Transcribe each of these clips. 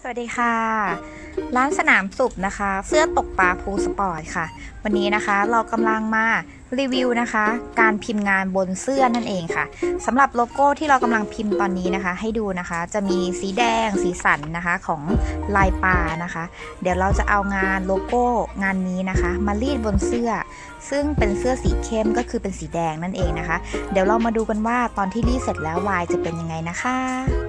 วัสดีค่ะร้านสนามสุขนะคะเสื้อตกปลาพูสปอร์ตค่ะวันนี้นะคะเรากำลังมารีวิวนะคะการพิมพ์งานบนเสื้อนั่นเองค่ะสำหรับโลโก้ที่เรากำลังพิมพ์ตอนนี้นะคะให้ดูนะคะจะมีสีแดงสีสันนะคะของลายปลานะคะเดี๋ยวเราจะเอางานโลโก้งานนี้นะคะมารีดบนเสื้อซึ่งเป็นเสื้อสีเข้มก็คือเป็นสีแดงนั่นเองนะคะเดี๋ยวเรามาดูกันว่าตอนที่รีดเสร็จแล้วลายจะเป็นยังไงนะคะ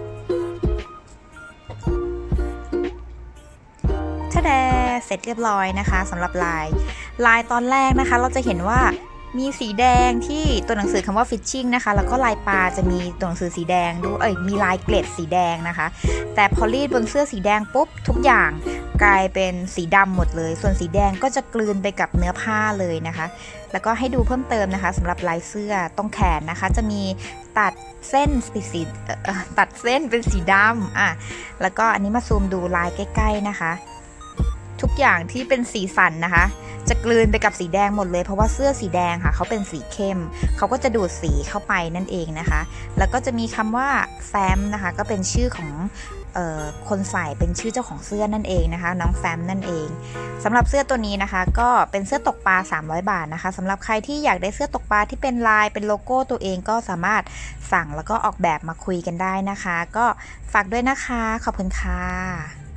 เสร็จเรียบร้อยนะคะสำหรับลายตอนแรกนะคะเราจะเห็นว่ามีสีแดงที่ตัวหนังสือคำว่า fishing นะคะแล้วก็ลายปลาจะมีตัวหนังสือสีแดงด้วยมีลายเกล็ดสีแดงนะคะแต่พอรีดบนเสื้อสีแดงปุ๊บทุกอย่างกลายเป็นสีดำหมดเลยส่วนสีแดงก็จะกลืนไปกับเนื้อผ้าเลยนะคะแล้วก็ให้ดูเพิ่มเติมนะคะสำหรับลายเสื้อตรงแขนนะคะจะมีตัดเส้นเป็นสีดำแล้วก็อันนี้มาซูมดูลายใกล้ๆนะคะทุกอย่างที่เป็นสีสันนะคะจะกลืนไปกับสีแดงหมดเลยเพราะว่าเสื้อสีแดงค่ะเขาเป็นสีเข้มเขาก็จะดูดสีเข้าไปนั่นเองนะคะแล้วก็จะมีคำว่าแฟมนะคะก็เป็นชื่อของคนใส่เป็นชื่อเจ้าของเสื้อนั่นเองนะคะน้องแฟมนั่นเองสำหรับเสื้อตัวนี้นะคะก็เป็นเสื้อตกปลา300 บาทนะคะสำหรับใครที่อยากได้เสื้อตกปลาที่เป็นลายเป็นโลโก้ตัวเองก็สามารถสั่งแล้วก็ออกแบบมาคุยกันได้นะคะก็ฝากด้วยนะคะขอบคุณค่ะ